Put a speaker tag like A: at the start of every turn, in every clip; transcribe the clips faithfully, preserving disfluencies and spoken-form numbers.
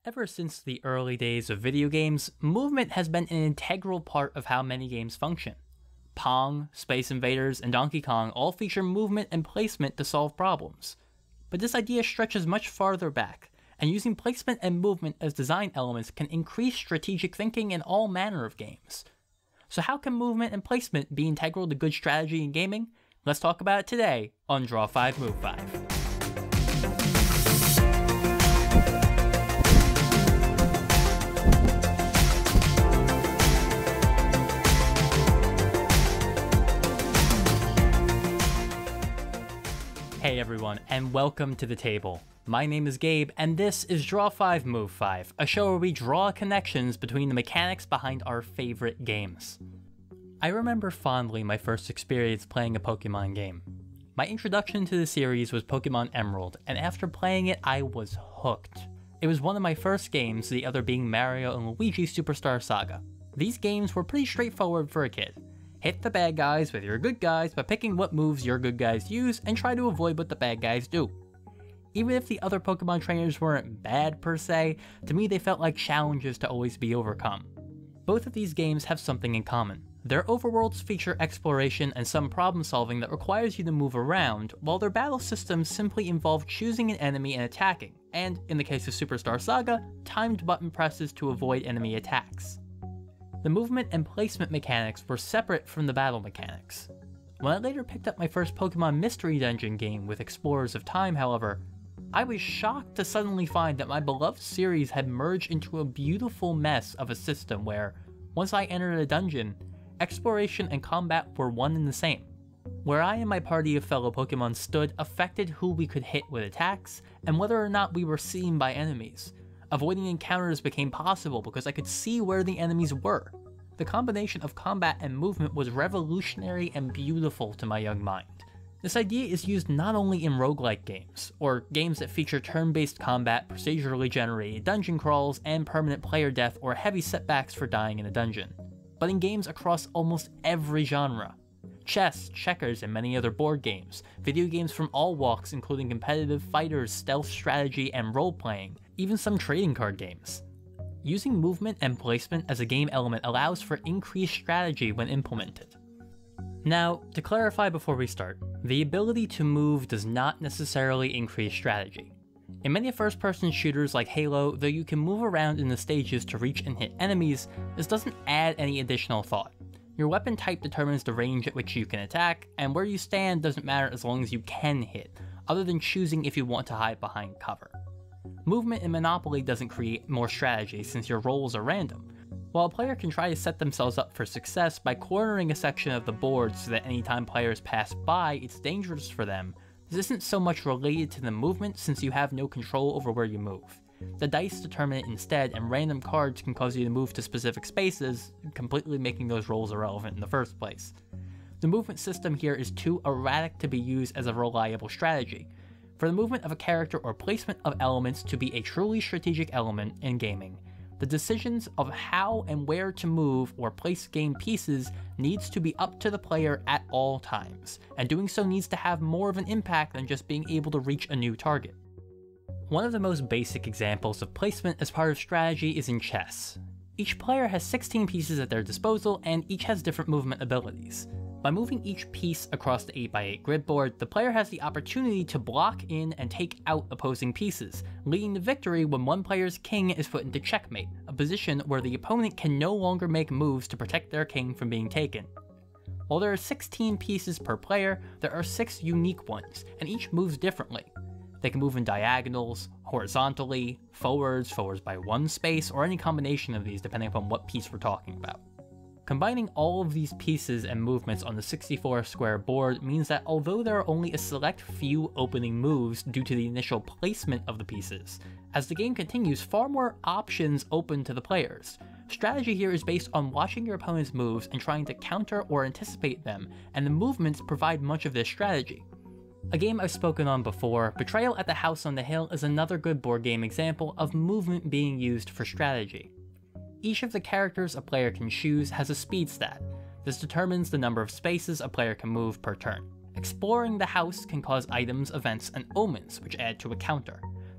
A: Ever since the early days of video games, movement has been an integral part of how many games function. Pong, Space Invaders, and Donkey Kong all feature movement and placement to solve problems. But this idea stretches much farther back, and using placement and movement as design elements can increase strategic thinking in all manner of games. So how can movement and placement be integral to good strategy in gaming? Let's talk about it today on Draw five Move five. Hey everyone, and welcome to the table. My name is Gabe, and this is Draw five Move five, a show where we draw connections between the mechanics behind our favorite games. I remember fondly my first experience playing a Pokemon game. My introduction to the series was Pokemon Emerald, and after playing it, I was hooked. It was one of my first games, the other being Mario and Luigi Superstar Saga. These games were pretty straightforward for a kid. Hit the bad guys with your good guys by picking what moves your good guys use and try to avoid what the bad guys do. Even if the other Pokemon trainers weren't bad per se, to me they felt like challenges to always be overcome. Both of these games have something in common. Their overworlds feature exploration and some problem solving that requires you to move around, while their battle systems simply involve choosing an enemy and attacking, and, in the case of Superstar Saga, timed button presses to avoid enemy attacks. The movement and placement mechanics were separate from the battle mechanics. When I later picked up my first Pokemon Mystery Dungeon game with Explorers of Time, however, I was shocked to suddenly find that my beloved series had merged into a beautiful mess of a system where, once I entered a dungeon, exploration and combat were one and the same. Where I and my party of fellow Pokemon stood affected who we could hit with attacks, and whether or not we were seen by enemies. Avoiding encounters became possible because I could see where the enemies were. The combination of combat and movement was revolutionary and beautiful to my young mind. This idea is used not only in roguelike games, or games that feature turn-based combat, procedurally generated dungeon crawls, and permanent player death or heavy setbacks for dying in a dungeon, but in games across almost every genre. Chess, checkers, and many other board games, video games from all walks including competitive fighters, stealth strategy, and role-playing, even some trading card games. Using movement and placement as a game element allows for increased strategy when implemented. Now, to clarify before we start, the ability to move does not necessarily increase strategy. In many first-person shooters like Halo, though you can move around in the stages to reach and hit enemies, this doesn't add any additional thought. Your weapon type determines the range at which you can attack, and where you stand doesn't matter as long as you can hit, other than choosing if you want to hide behind cover. Movement in Monopoly doesn't create more strategy since your rolls are random. While a player can try to set themselves up for success by cornering a section of the board so that anytime players pass by, it's dangerous for them, this isn't so much related to the movement since you have no control over where you move. The dice determine it instead, and random cards can cause you to move to specific spaces, completely making those rolls irrelevant in the first place. The movement system here is too erratic to be used as a reliable strategy. For the movement of a character or placement of elements to be a truly strategic element in gaming, the decisions of how and where to move or place game pieces needs to be up to the player at all times, and doing so needs to have more of an impact than just being able to reach a new target. One of the most basic examples of placement as part of strategy is in chess. Each player has sixteen pieces at their disposal, and each has different movement abilities. By moving each piece across the eight by eight grid board, the player has the opportunity to block in and take out opposing pieces, leading to victory when one player's king is put into checkmate, a position where the opponent can no longer make moves to protect their king from being taken. While there are sixteen pieces per player, there are six unique ones, and each moves differently. They can move in diagonals, horizontally, forwards, forwards by one space, or any combination of these depending upon what piece we're talking about. Combining all of these pieces and movements on the sixty-four square board means that although there are only a select few opening moves due to the initial placement of the pieces, as the game continues, far more options open to the players. Strategy here is based on watching your opponent's moves and trying to counter or anticipate them, and the movements provide much of this strategy. A game I've spoken on before, Betrayal at the House on the Hill is another good board game example of movement being used for strategy. Each of the characters a player can choose has a speed stat. This determines the number of spaces a player can move per turn. Exploring the house can cause items, events, and omens, which add to a counter.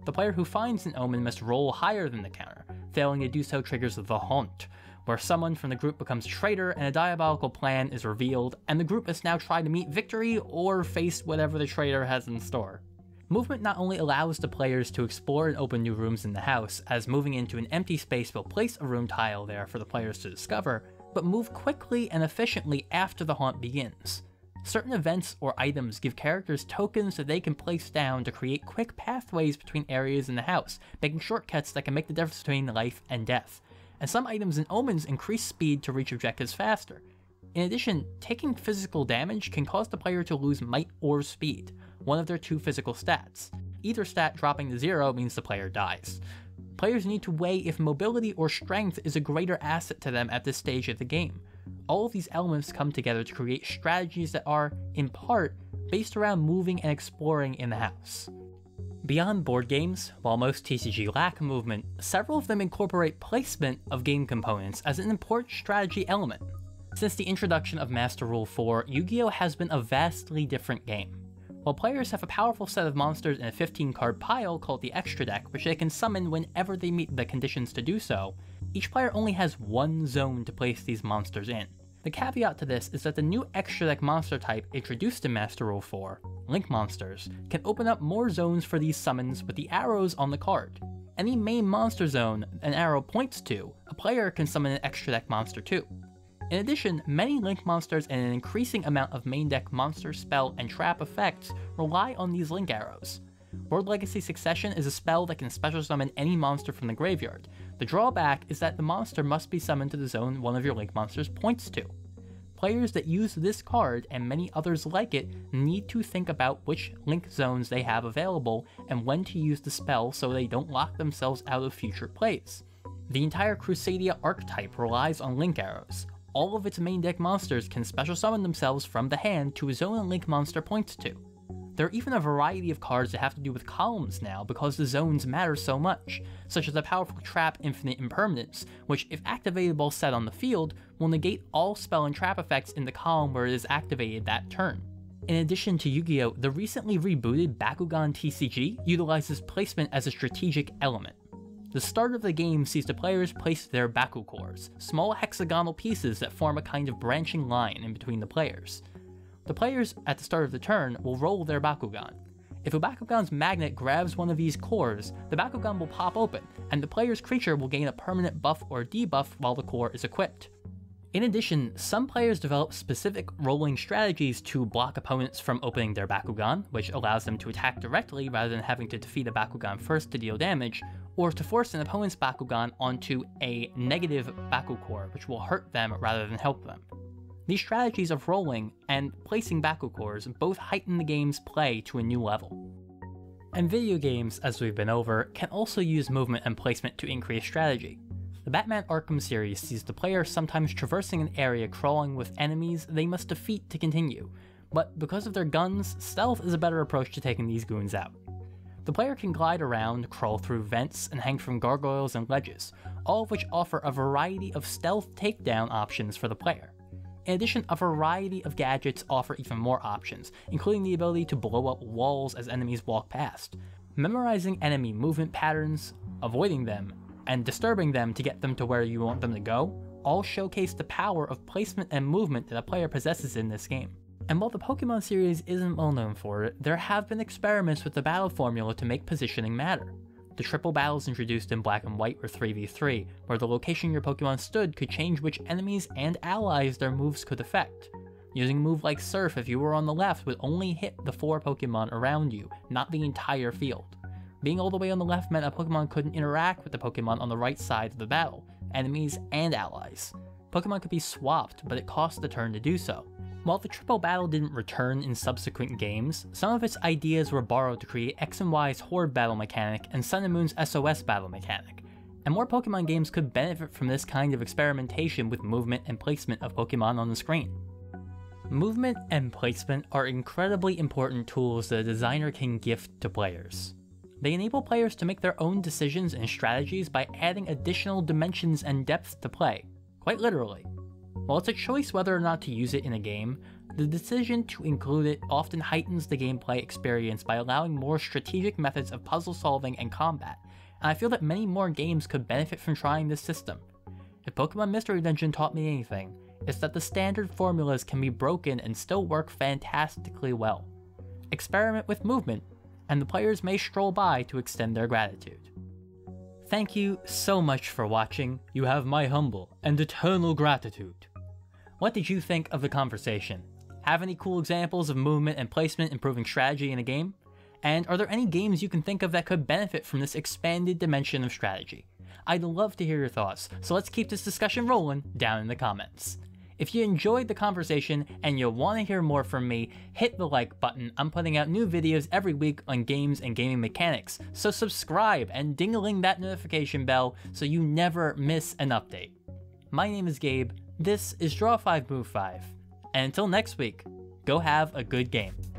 A: The player who finds an omen must roll higher than the counter. Failing to do so triggers the Haunt, where someone from the group becomes a traitor and a diabolical plan is revealed, and the group must now try to meet victory or face whatever the traitor has in store. Movement not only allows the players to explore and open new rooms in the house, as moving into an empty space will place a room tile there for the players to discover, but move quickly and efficiently after the haunt begins. Certain events or items give characters tokens that they can place down to create quick pathways between areas in the house, making shortcuts that can make the difference between life and death. And some items and omens increase speed to reach objectives faster. In addition, taking physical damage can cause the player to lose might or speed, one of their two physical stats. Either stat dropping to zero means the player dies. Players need to weigh if mobility or strength is a greater asset to them at this stage of the game. All of these elements come together to create strategies that are, in part, based around moving and exploring in the house. Beyond board games, while most T C G lack movement, several of them incorporate placement of game components as an important strategy element. Since the introduction of Master Rule four, Yu-Gi-Oh! Has been a vastly different game. While players have a powerful set of monsters in a fifteen card pile called the Extra Deck, which they can summon whenever they meet the conditions to do so, each player only has one zone to place these monsters in. The caveat to this is that the new Extra Deck monster type introduced in Master Rule four, Link Monsters, can open up more zones for these summons with the arrows on the card. Any main monster zone an arrow points to, a player can summon an Extra Deck monster too. In addition, many Link monsters and an increasing amount of main deck monster, spell, and trap effects rely on these Link arrows. World Legacy Succession is a spell that can special summon any monster from the graveyard. The drawback is that the monster must be summoned to the zone one of your Link monsters points to. Players that use this card, and many others like it, need to think about which Link zones they have available and when to use the spell so they don't lock themselves out of future plays. The entire Crusadia archetype relies on Link arrows. All of its main deck monsters can special summon themselves from the hand to a zone a Link monster points to. There are even a variety of cards that have to do with columns now because the zones matter so much, such as the powerful trap Infinite Impermanence, which if activated while set on the field, will negate all spell and trap effects in the column where it is activated that turn. In addition to Yu-Gi-Oh!, the recently rebooted Bakugan T C G utilizes placement as a strategic element. The start of the game sees the players place their Baku cores, small hexagonal pieces that form a kind of branching line in between the players. The players, at the start of the turn, will roll their Bakugan. If a Bakugan's magnet grabs one of these cores, the Bakugan will pop open, and the player's creature will gain a permanent buff or debuff while the core is equipped. In addition, some players develop specific rolling strategies to block opponents from opening their Bakugan, which allows them to attack directly rather than having to defeat a Bakugan first to deal damage, or to force an opponent's Bakugan onto a negative Baku core, which will hurt them rather than help them. These strategies of rolling and placing Baku cores both heighten the game's play to a new level. And video games, as we've been over, can also use movement and placement to increase strategy. The Batman Arkham series sees the player sometimes traversing an area crawling with enemies they must defeat to continue, but because of their guns, stealth is a better approach to taking these goons out. The player can glide around, crawl through vents, and hang from gargoyles and ledges, all of which offer a variety of stealth takedown options for the player. In addition, a variety of gadgets offer even more options, including the ability to blow up walls as enemies walk past. Memorizing enemy movement patterns, avoiding them, and disturbing them to get them to where you want them to go, all showcase the power of placement and movement that a player possesses in this game. And while the Pokemon series isn't well known for it, there have been experiments with the battle formula to make positioning matter. The triple battles introduced in Black and White were three v three, where the location your Pokemon stood could change which enemies and allies their moves could affect. Using a move like Surf if you were on the left would only hit the four Pokemon around you, not the entire field. Being all the way on the left meant a Pokemon couldn't interact with the Pokemon on the right side of the battle, enemies and allies. Pokemon could be swapped, but it cost the turn to do so. While the triple battle didn't return in subsequent games, some of its ideas were borrowed to create X and Y's Horde battle mechanic and Sun and Moon's S O S battle mechanic, and more Pokemon games could benefit from this kind of experimentation with movement and placement of Pokemon on the screen. Movement and placement are incredibly important tools that a designer can gift to players. They enable players to make their own decisions and strategies by adding additional dimensions and depth to play, quite literally. While it's a choice whether or not to use it in a game, The decision to include it often heightens the gameplay experience by allowing more strategic methods of puzzle solving and combat, and I feel that many more games could benefit from trying this system. If Pokemon Mystery Dungeon taught me anything, it's that the standard formulas can be broken and still work fantastically well. Experiment with movement, and the players may stroll by to extend their gratitude. Thank you so much for watching. You have my humble and eternal gratitude. What did you think of the conversation? Have any cool examples of movement and placement improving strategy in a game? And are there any games you can think of that could benefit from this expanded dimension of strategy? I'd love to hear your thoughts, so let's keep this discussion rolling down in the comments. If you enjoyed the conversation and you want to hear more from me, hit the like button. I'm putting out new videos every week on games and gaming mechanics, so subscribe and ding-a-ling that notification bell so you never miss an update. My name is Gabe, this is Draw five Move five, and until next week, go have a good game.